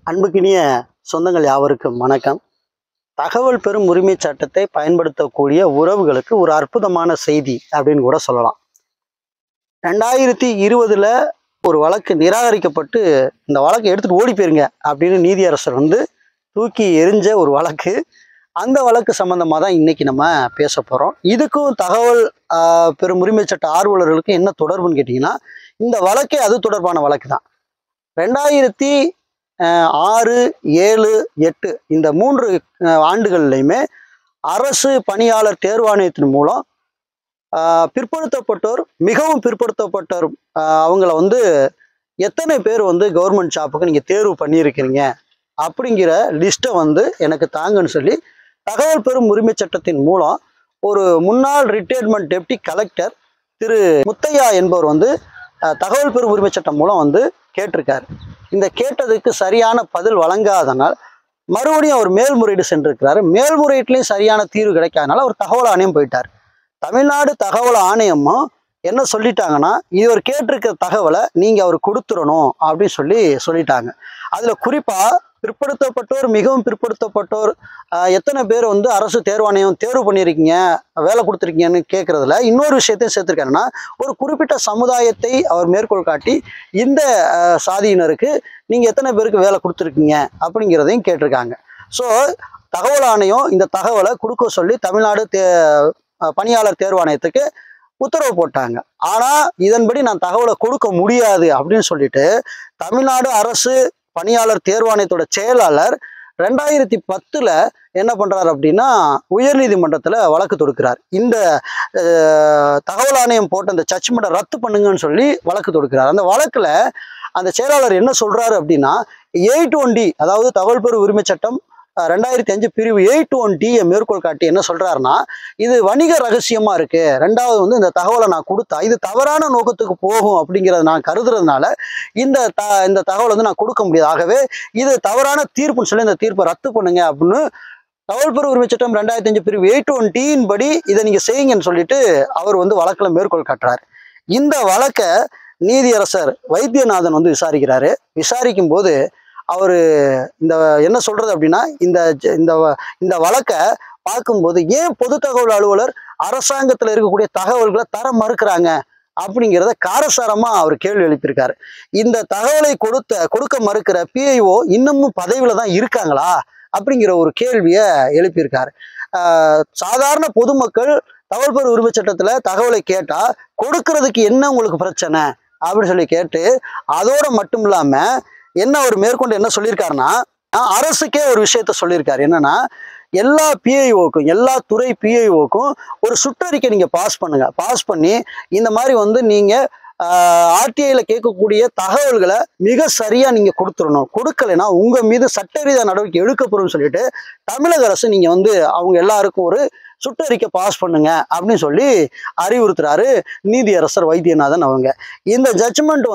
அன்புக்கினிய சொந்தங்கள் யாவருக்கும் வணக்கம். தகவல் பெறும் உரிமை சட்டத்தை பயன்படுத்தக்கூடிய உறவுகளுக்கு ஒரு அற்புதமான செய்தி அப்படின்னு கூட சொல்லலாம். 2020 ஒரு வழக்கு நிராகரிக்கப்பட்டு இந்த வழக்கை எடுத்துட்டு ஓடி போயிருங்க அப்படின்னு நீதியரசர் தூக்கி எறிஞ்ச ஒரு வழக்கு. அந்த வழக்கு சம்பந்தமாக தான் இன்னைக்கு நம்ம பேச போகிறோம். இதுக்கும் தகவல் பெறும் உரிமை சட்ட ஆர்வலர்களுக்கு என்ன தொடர்புன்னு கேட்டிங்கன்னா, இந்த வழக்கே அது தொடர்பான வழக்கு தான். 2006, 7, 8 இந்த 3 ஆண்டுகள்லையுமே அரசு பணியாளர் தேர்வாணையத்தின் மூலம் பிற்படுத்தப்பட்டோர், மிகவும் பிற்படுத்தப்பட்டோர் அவங்கள எத்தனை பேர் கவர்மெண்ட் ஜாப்புக்கு நீங்கள் தேர்வு பண்ணியிருக்கிறீங்க அப்படிங்கிற லிஸ்ட்டை எனக்கு தாங்கன்னு சொல்லி தகவல் பெறும் உரிமை சட்டத்தின் மூலம் ஒரு முன்னாள் retirement deputy collector Thiru Muthaiah என்பவர் தகவல் பெறும் உரிமை சட்டம் மூலம் கேட்டிருக்காரு. இந்த கேட்டதுக்கு சரியான பதில் வழங்காதனால் மறுபடியும் அவர் மேல்முறையீடு சென்றிருக்கிறாரு. மேல்முறையீட்டுலையும் சரியான தீர்வு கிடைக்காதனால அவர் தகவல் ஆணையம் போயிட்டார். தமிழ்நாடு தகவல் ஆணையமும் என்ன சொல்லிட்டாங்கன்னா, இவர் கேட்டிருக்கிற தகவலை நீங்கள் அவர் கொடுத்துடணும் அப்படின்னு சொல்லிட்டாங்க. அதில் குறிப்பாக பிற்படுத்தப்பட்டோர், மிகவும் பிற்படுத்தப்பட்டோர் எத்தனை பேர் அரசு தேர்வாணையம் தேர்வு பண்ணியிருக்கீங்க, வேலை கொடுத்துருக்கீங்கன்னு கேட்குறதுல இன்னொரு விஷயத்தையும் சேர்த்துருக்காருன்னா, ஒரு குறிப்பிட்ட சமுதாயத்தை அவர் மேற்கோள் காட்டி இந்த சாதியினருக்கு நீங்கள் எத்தனை பேருக்கு வேலை கொடுத்துருக்கீங்க அப்படிங்கிறதையும் கேட்டிருக்காங்க. ஸோ தகவல் ஆணையம் இந்த தகவலை கொடுக்க சொல்லி தமிழ்நாடு பணியாளர் தேர்வாணையத்துக்கு உத்தரவு போட்டாங்க. ஆனால் இதன்படி நான் தகவலை கொடுக்க முடியாது அப்படின்னு சொல்லிட்டு தமிழ்நாடு அரசு பணியாளர் தேர்வாணையத்தோட செயலாளர் 2010 என்ன பண்றாரு அப்படின்னா, உயர்நீதிமன்றத்தில் வழக்கு தொடுக்கிறார். இந்த தகவல் ஆணையம் போட்ட அந்த ஜட்ஜ்மெண்ட்டை ரத்து பண்ணுங்கன்னு சொல்லி வழக்கு தொடுக்கிறார். அந்த வழக்குல அந்த செயலாளர் என்ன சொல்றாரு அப்படின்னா, 8(1)D அதாவது தகவல் பெறும் உரிமை சட்டம் 2005 பிரிவு 8(1)D மேற்கோள் காட்டி என்ன சொல்றாருன்னா, இது வணிக ரகசியமா இருக்கு. ரெண்டாவது இந்த தகவலை நான் கொடுத்தா இது தவறான நோக்கத்துக்கு போகும் அப்படிங்கிறத நான் கருதுறதுனால இந்த தகவலை நான் கொடுக்க முடியாது. ஆகவே இது தவறான தீர்ப்புன்னு சொல்லி இந்த தீர்ப்பை ரத்து பண்ணுங்க அப்படின்னு தகவல் பெறும் உரிமை சட்டம் 2005 பிரிவு 8(1)D படி இதை நீங்க செய்யுங்கன்னு சொல்லிட்டு அவர் வழக்குல மேற்கோள் காட்டுறாரு. இந்த வழக்கை நீதியரசர் வைத்தியநாதன் விசாரிக்கிறாரு. விசாரிக்கும் போது அவர் என்ன சொல்றது அப்படின்னா, இந்த வழக்கை பார்க்கும்போது ஏன் பொது தகவல் அலுவலர் அரசாங்கத்தில் இருக்கக்கூடிய தகவல்களை தர மறுக்கிறாங்க அப்படிங்கிறத காரசாரமா அவர் கேள்வி எழுப்பியிருக்காரு. இந்த தகவலை கொடுக்க மறுக்கிற PIO இன்னமும் பதவியில தான் இருக்காங்களா அப்படிங்கிற ஒரு கேள்வியை எழுப்பியிருக்காரு. சாதாரண பொதுமக்கள் தகவல் பெறும் உரிமை சட்டத்துல தகவலை கேட்டா கொடுக்கறதுக்கு என்ன உங்களுக்கு பிரச்சனை அப்படின்னு சொல்லி கேட்டு, அதோட மட்டும் இல்லாம என்ன அவர் மேற்கொண்டு என்ன சொல்லியிருக்காருன்னா, அரசுக்கே ஒரு விஷயத்த சொல்லியிருக்காரு. என்னன்னா, எல்லா PIOக்கும், எல்லா துறை PIOக்கும் ஒரு சுற்றறிக்கை நீங்க பாஸ் பண்ணுங்க. பாஸ் பண்ணி இந்த மாதிரி நீங்க RTIல கேட்கக்கூடிய தகவல்களை மிக சரியா நீங்க கொடுத்துடணும். கொடுக்கலைன்னா உங்க மீது சட்ட ரீதியான நடவடிக்கை எடுக்கப்படும் சொல்லிட்டு தமிழக அரசு நீங்க அவங்க எல்லாருக்கும் ஒரு சுற்றறிக்கை பாஸ் பண்ணுங்க அப்படின்னு சொல்லி அறிவுறுத்துறாரு நீதியரசர் வைத்தியநாதன் அவங்க. இந்த ஜட்ஜ்மெண்ட்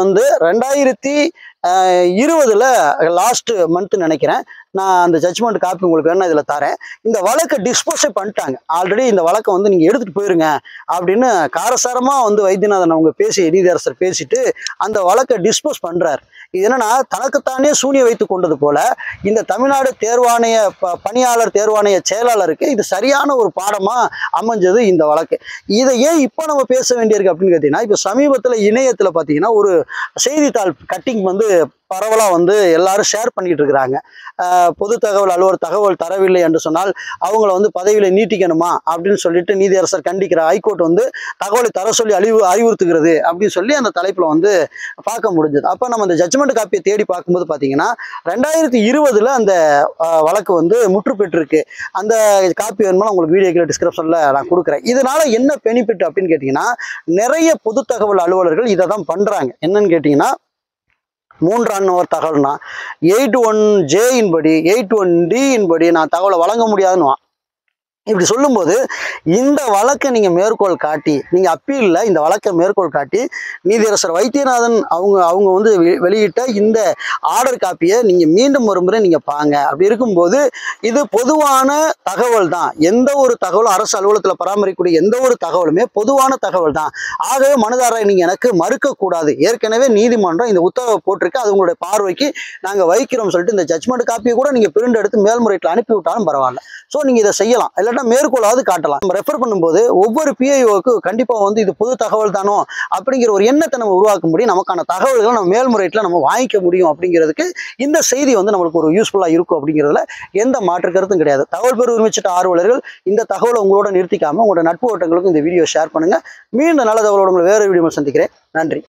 2020 லாஸ்ட் மந்த் நினைக்கிறேன். நான் அந்த ஜட்ஜ்மெண்ட் காப்பி உங்களுக்கு வேணா இதில் தரேன். இந்த வழக்கை டிஸ்போஸே பண்ணிட்டாங்க. ஆல்ரெடி இந்த வழக்கை நீங்கள் எடுத்துகிட்டு போயிருங்க அப்படின்னு காரசாரமாக வைத்தியநாதன் அவங்க நீதியரசர் பேசிட்டு அந்த வழக்கை டிஸ்போஸ் பண்ணுறாரு. இது என்னன்னா, தனக்குத்தானே சூனிய வைத்து கொண்டது போல இந்த தமிழ்நாடு தேர்வாணைய பணியாளர் தேர்வாணைய செயலாளருக்கு இது சரியான ஒரு பாடமாக அமைஞ்சது இந்த வழக்கு. இதை ஏன் இப்போ நம்ம பேச வேண்டியிருக்கு அப்படின்னு கேட்டீங்கன்னா, இப்போ சமீபத்தில் இணையத்தில் பார்த்தீங்கன்னா ஒரு செய்தித்தாள் கட்டிங் பரவலாக எல்லாரும் ஷேர் பண்ணிட்டு இருக்கிறாங்க. பொது தகவல் அலுவலர் தகவல் தரவில்லை என்று சொன்னால் அவங்கள பதவியில் நீட்டிக்கணுமா அப்படின்னு சொல்லிட்டு நீதியரசர் கண்டிக்கிற ஹைகோர்ட் தகவலை தர சொல்லி அறிவுறுத்துகிறது அப்படின்னு சொல்லி அந்த தலைப்பில் பார்க்க முடிஞ்சது. அப்போ நம்ம அந்த ஜட்ஜ்மெண்ட் காப்பியை தேடி பார்க்கும்போது பார்த்தீங்கன்னா 2020 அந்த வழக்கு முற்று பெற்றிருக்கு. அந்த காப்பி வேணுமா உங்களுக்கு வீடியோ டிஸ்கிரிப்ஷனில் நான் கொடுக்குறேன். இதனால என்ன பெனிஃபிட் அப்படின்னு கேட்டிங்கன்னா, நிறைய பொது தகவல் அலுவலர்கள் இதை தான் பண்ணுறாங்க. என்னன்னு கேட்டிங்கன்னா, 3ஆம் நபர் தகவல்னா 8(1)J படி 8(1)D படி நான் தகவலை வழங்க முடியாதுன்னு இப்படி சொல்லும்போது இந்த வழக்கை நீங்கள் மேற்கோள் காட்டி, நீங்கள் அப்பீலில் இந்த வழக்கை மேற்கோள் காட்டி நீதியரசர் வைத்தியநாதன் அவங்க வந்து வெளியிட்ட இந்த ஆர்டர் காப்பியை நீங்கள் மீண்டும் ஒரு முறை நீங்கள் பாங்க. அப்படி இருக்கும்போது இது பொதுவான தகவல் தான். எந்த ஒரு தகவலும் அரசு அலுவலகத்தில் பராமரிக்கக்கூடிய எந்த ஒரு தகவலுமே பொதுவான தகவல் தான். ஆகவே மனுதாரரை நீங்கள் எனக்கு மறுக்கக்கூடாது. ஏற்கனவே நீதிமன்றம் இந்த உத்தரவை போட்டிருக்கு, அது உங்களுடைய பார்வைக்கு நாங்கள் வைக்கிறோம் சொல்லிட்டு இந்த ஜட்மெண்ட் காப்பியை கூட நீங்கள் பிரிண்ட் எடுத்து மேல்முறையீட்டில் அனுப்பி விட்டாலும் பரவாயில்ல. ஸோ நீங்கள் இதை செய்யலாம், இல்லாட்டா மேற்கோளாவது காட்டலாம். நம்ம ரெஃபர் பண்ணும்போது ஒவ்வொரு பிஐஓக்கு கண்டிப்பாக வந்து இது பொது தகவல் தானோ அப்படிங்கிற ஒரு எண்ணத்தை நம்ம உருவாக்க முடியும். நமக்கான தகவல்களை நம்ம மேல்முறையீட்டில் நம்ம வாங்கிக்க முடியும். அப்படிங்கிறதுக்கு இந்த செய்தி வந்து நம்மளுக்கு ஒரு யூஸ்ஃபுல்லாக இருக்கும் அப்படிங்கிறதுல எந்த மாற்று கருத்தும் கிடையாது. தகவல் பெறும் உரிமை சட்ட ஆர்வலர்கள் இந்த தகவலை உங்களோட நிறுத்திக்காமல் உங்களோட நட்பு வட்டங்களுக்கும் இந்த வீடியோ ஷேர் பண்ணுங்கள். மீண்டும் நல்ல தகவலோட உங்களை வேறு வீடியோ சந்திக்கிறேன். நன்றி.